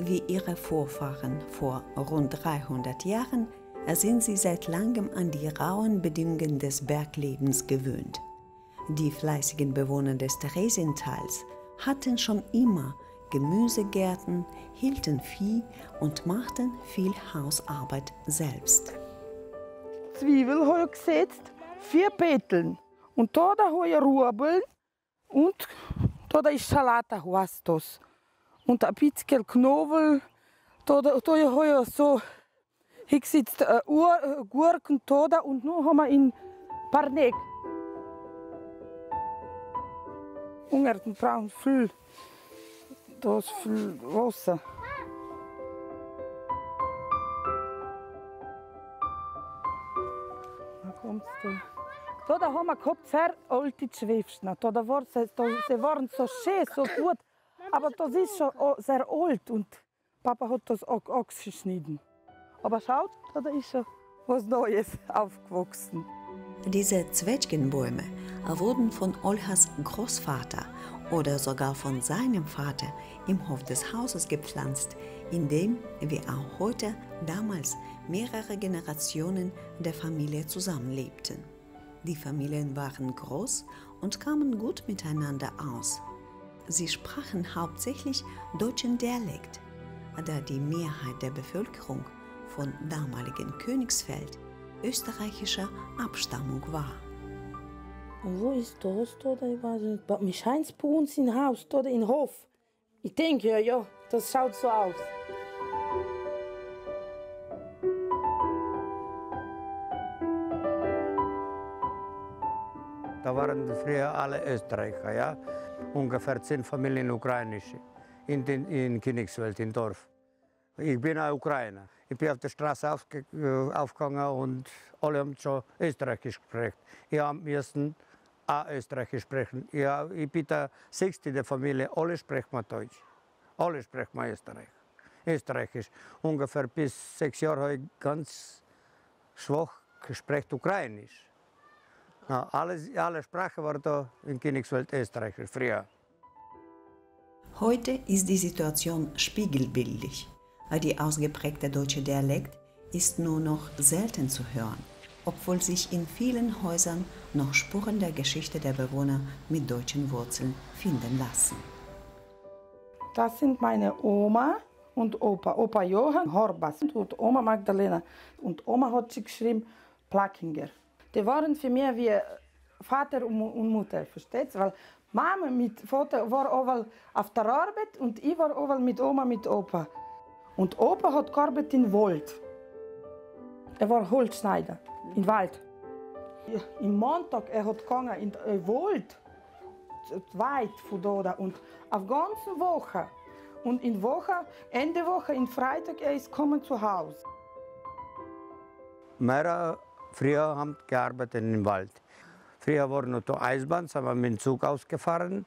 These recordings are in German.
wie ihre Vorfahren vor rund 300 Jahren sind sie seit langem an die rauen Bedingungen des Berglebens gewöhnt. Die fleißigen Bewohner des Theresientals hatten schon immer Gemüsegärten, hielten Vieh und machten viel Hausarbeit selbst. Zwiebel habe ich gesetzt, 4 Peteln. Und da habe ich Rüebeln und da ist Salata, was das. Und ein bisschen Knoblauch. Da habe ich so gesetzt, Gurken da und nun haben wir in Parnek. Ungarn brauchen viel, da ist viel Wasser. Da kommt's da. Da haben wir gehabt sehr alte Schwefsten. Sie waren so schön, so gut. Aber das ist schon sehr alt und Papa hat das auch geschnitten. Aber schaut, da ist schon was Neues aufgewachsen. Diese Zwetschgenbäume wurden von Olhas Großvater oder sogar von seinem Vater im Hof des Hauses gepflanzt, in dem, wie auch heute, damals mehrere Generationen der Familie zusammenlebten. Die Familien waren groß und kamen gut miteinander aus. Sie sprachen hauptsächlich deutschen Dialekt, da die Mehrheit der Bevölkerung von damaligen Königsfeld österreichischer Abstammung war. Und wo ist das? Ich weiß nicht. Mir scheint es bei uns im Haus, oder im Hof. Ich denke, ja, das schaut so aus. Da waren früher alle Österreicher, ja? Ungefähr 10 Familien ukrainische in Königsfeld, im Dorf. Ich bin ein Ukrainer. Ich bin auf der Straße aufgegangen und alle haben schon Österreichisch gesprochen. Ich musste auch Österreichisch sprechen. Ich bin der 6. der Familie, alle sprechen wir Deutsch. Alle sprechen wir Österreichisch. Ungefähr bis 6 Jahre habe ich ganz schwach gesprochen Ukrainisch. Na, alle Sprachen waren da in Königsfeld Österreichisch früher. Heute ist die Situation spiegelbildlich. Die ausgeprägte deutsche Dialekt ist nur noch selten zu hören, obwohl sich in vielen Häusern noch Spuren der Geschichte der Bewohner mit deutschen Wurzeln finden lassen. Das sind meine Oma und Opa. Opa Johann Horbas und Oma Magdalena. Und Oma hat sie geschrieben, Plackinger. Die waren für mich wie Vater und Mutter, versteht ihr? Weil Mama mit Vater war auch auf der Arbeit und ich war auch mit Oma mit Opa. Und Opa hat gearbeitet im Wald. Er war Holzschneider im Wald. Im Montag hat gegangen in den Wald, weit von da und auf die ganze Woche. Und in Woche, Ende Woche, in Freitag, er ist gekommen zu Hause. Wir früher haben gearbeitet im Wald. Früher war noch die Eisbahn, sind wir mit dem Zug ausgefahren.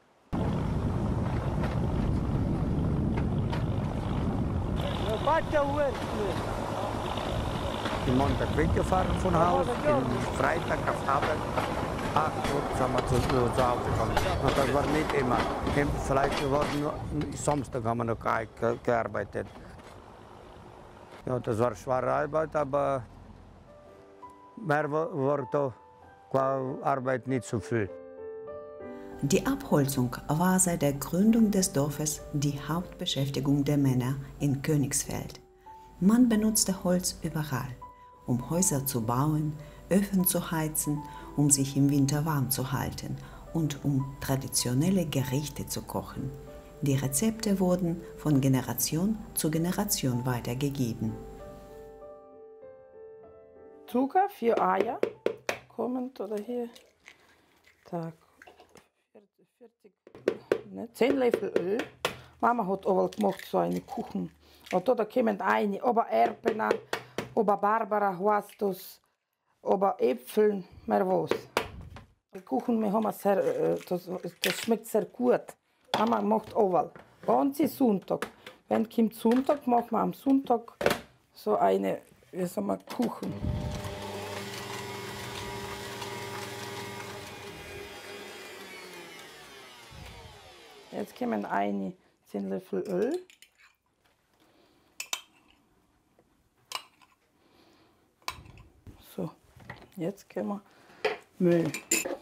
Am Montag weggefahren von Haus, am Freitag auf Arbeit. 8 Uhr sind wir zu Hause gekommen. Und das war nicht immer. Vielleicht war nur Samstag haben wir noch gearbeitet. Ja, das war schwere Arbeit, aber mehr war da keine Arbeit nicht so viel. Die Abholzung war seit der Gründung des Dorfes die Hauptbeschäftigung der Männer in Königsfeld. Man benutzte Holz überall, um Häuser zu bauen, Öfen zu heizen, um sich im Winter warm zu halten und um traditionelle Gerichte zu kochen. Die Rezepte wurden von Generation zu Generation weitergegeben. Zucker, 4 Eier kommen oder hier. Tag. 10 Löffel Öl. Mama hat auch gemacht so einen Kuchen. Und da kommen eine, aber Erpen, aber Barbara, Huastus, aber Äpfel, mehr was. Die Kuchen, wir haben sehr, das schmeckt sehr gut. Mama macht auch. Ganze Sonntag. Wenn kommt Sonntag, machen wir am Sonntag so eine, wie sagen wir, Kuchen. Jetzt kommen 10 Löffel Öl. So, jetzt gehen wir Müll.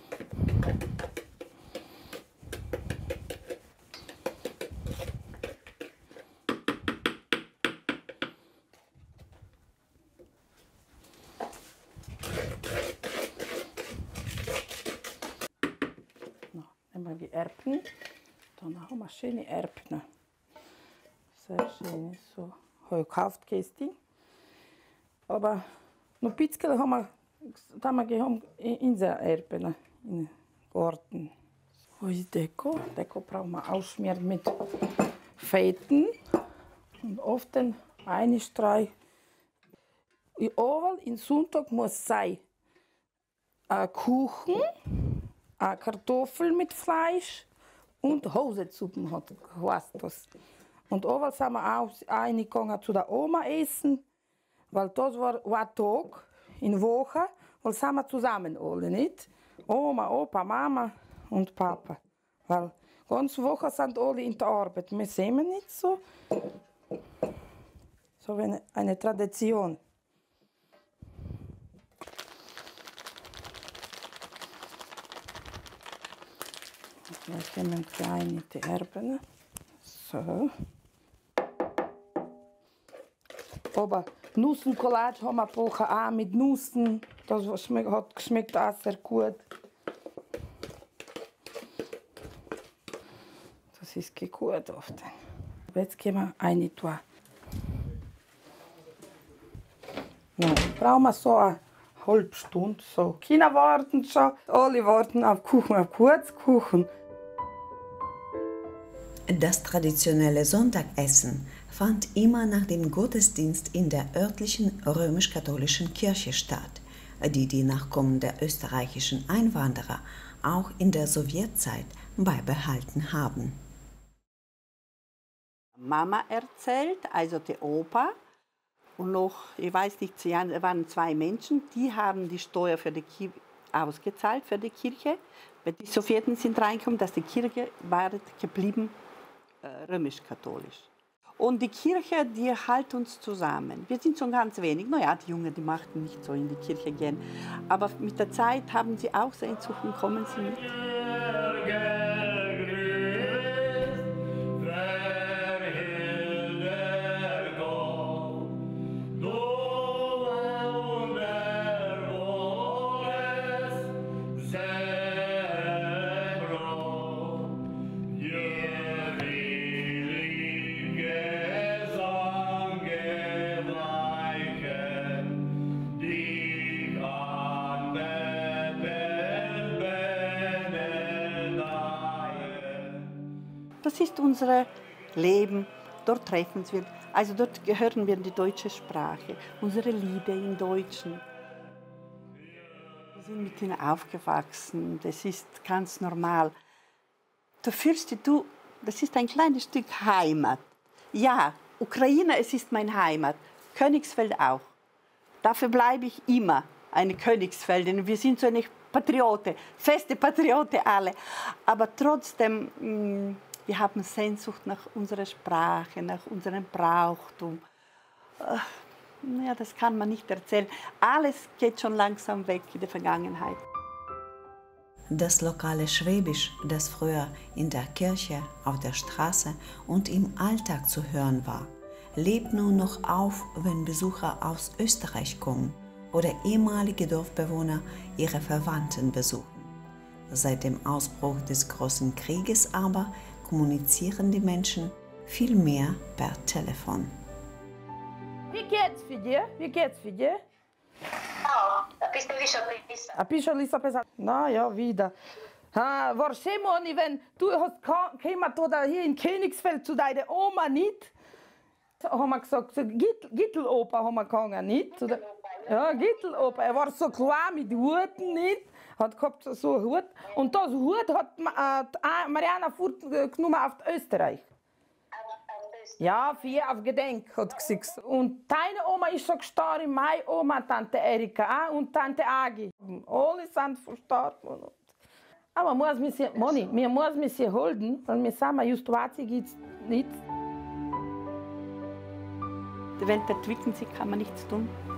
Nehmen wir die Erbsen. Dann haben wir schöne Erbsen. Sehr schön. So, habe ich gekauft, Kästchen. Aber noch ein bisschen haben wir gehabt in der Erbsen, in den Garten. So ist Deko. Deko brauchen wir ausschmieren mit Fetten. Und oft dann eine Streich. Überall in Sonntag muss sein ein Kuchen, eine Kartoffel mit Fleisch und Hosensuppen hat das. Und overal sind wir auch eingegangen zu der Oma essen, weil das war ein Tag in der Woche, weil sind wir zusammen alle, nicht? Oma, Opa, Mama und Papa. Weil ganze Woche sind alle in der Arbeit. Wir sehen nicht so. So wie eine Tradition. Jetzt nehmen wir kleine Erbsen. So. Aber Nussencollage haben wir gebraucht, auch mit Nüssen. Das hat geschmeckt auch sehr gut. Das ist gut oft. Jetzt gehen wir eine tun. Brauchen wir so eine halbe Stunde. So. Die Kinder warten schon, alle warten auf Kuchen, auf Kurzkuchen. Das traditionelle Sonntagessen fand immer nach dem Gottesdienst in der örtlichen römisch-katholischen Kirche statt, die die Nachkommen der österreichischen Einwanderer auch in der Sowjetzeit beibehalten haben. Mama erzählt, also der Opa, und noch, ich weiß nicht, es waren 2 Menschen, die haben die Steuer für die ausgezahlt für die Kirche. Wenn die Sowjeten sind reingekommen, dass die Kirche war geblieben römisch-katholisch. Und die Kirche, die hält uns zusammen. Wir sind schon ganz wenig. Naja, die Jungen, die machten nicht so in die Kirche gehen. Aber mit der Zeit haben sie auch Sehnsucht und kommen sie mit. Das ist unser Leben, dort treffen wir, also dort hören wir die deutsche Sprache, unsere Lieder im Deutschen. Wir sind mit ihnen aufgewachsen, das ist ganz normal. Da fühlst du, das ist ein kleines Stück Heimat. Ja, Ukraine, es ist meine Heimat, Königsfeld auch. Dafür bleibe ich immer eine Königsfeldin. Wir sind so eine Patriote, feste Patriote alle, aber trotzdem, wir haben Sehnsucht nach unserer Sprache, nach unserem Brauchtum. Ja, das kann man nicht erzählen. Alles geht schon langsam weg in der Vergangenheit. Das lokale Schwäbisch, das früher in der Kirche, auf der Straße und im Alltag zu hören war, lebt nun noch auf, wenn Besucher aus Österreich kommen oder ehemalige Dorfbewohner ihre Verwandten besuchen. Seit dem Ausbruch des Großen Krieges aber kommunizieren die Menschen viel mehr per Telefon. Wie geht's für dich? Wie geht's für dich? A piše li sa pesa? Na ja, wieder. Wahrscheinlich, wenn du hast gekommen oder hier in Königsfeld zu deiner Oma nicht, haben wir gesagt, so Gittelopa haben wir gegangen, nicht? Ja, Gittelopa. Er war so klar mit Huten, nicht? Hat gehabt so einen Hut. Und das Hut hat Mariana genommen auf Österreich. Ja, 4 auf Gedenk, hat gesagt. Und deine Oma ist schon gestorben, meine Oma, Tante Erika und Tante Agi. Alle sind verstorben. Aber man muss mich halten, weil wir sagen, Justiz gibt es nicht. Die Welt entwickelt sich, kann man nichts tun.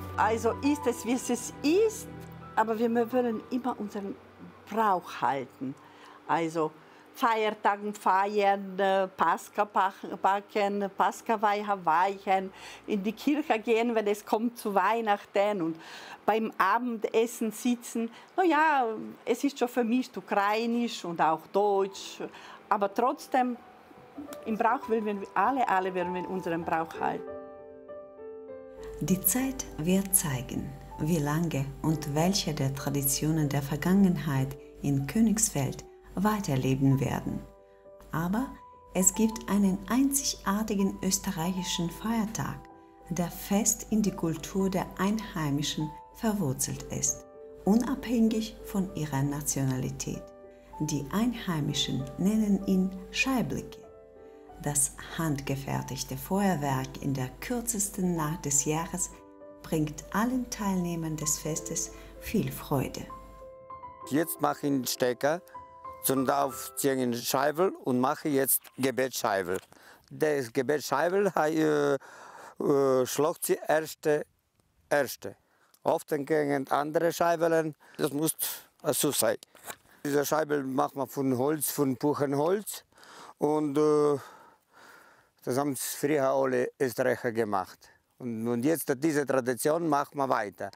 Also ist es, wie es ist, aber wir wollen immer unseren Brauch halten. Also Feiertagen feiern, Pascha backen, Pascha-Weiher weichen, in die Kirche gehen, wenn es kommt zu Weihnachten und beim Abendessen sitzen. Ja, es ist schon vermischt, ukrainisch und auch deutsch, aber trotzdem, im Brauch wollen wir alle wollen wir unseren Brauch halten. Die Zeit wird zeigen, wie lange und welche der Traditionen der Vergangenheit in Königsfeld weiterleben werden. Aber es gibt einen einzigartigen österreichischen Feiertag, der fest in die Kultur der Einheimischen verwurzelt ist, unabhängig von ihrer Nationalität. Die Einheimischen nennen ihn Scheiblicke. Das handgefertigte Feuerwerk in der kürzesten Nacht des Jahres bringt allen Teilnehmern des Festes viel Freude. Jetzt mache ich einen Stecker, zünde auf die Scheibe und mache jetzt Gebetsscheibe. Das Gebetsscheibe schlägt sie erste. Oft gegen andere Scheiben, das muss so sein. Diese Scheibe macht man von Holz, von Buchenholz. Und das haben früher alle Österreicher gemacht. Und jetzt diese Tradition machen wir weiter.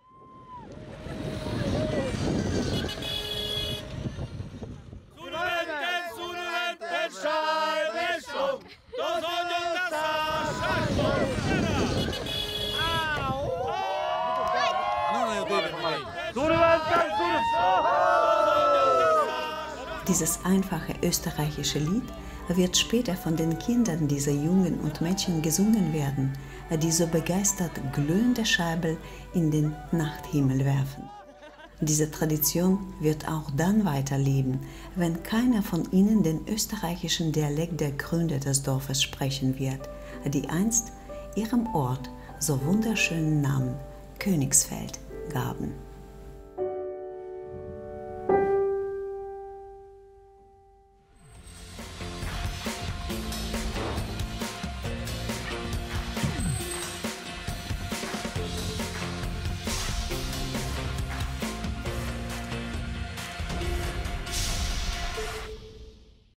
Dieses einfache österreichische Lied wird später von den Kindern dieser Jungen und Mädchen gesungen werden, die so begeistert glühende Scheibel in den Nachthimmel werfen. Diese Tradition wird auch dann weiterleben, wenn keiner von ihnen den österreichischen Dialekt der Gründer des Dorfes sprechen wird, die einst ihrem Ort so wunderschönen Namen Königsfeld gaben.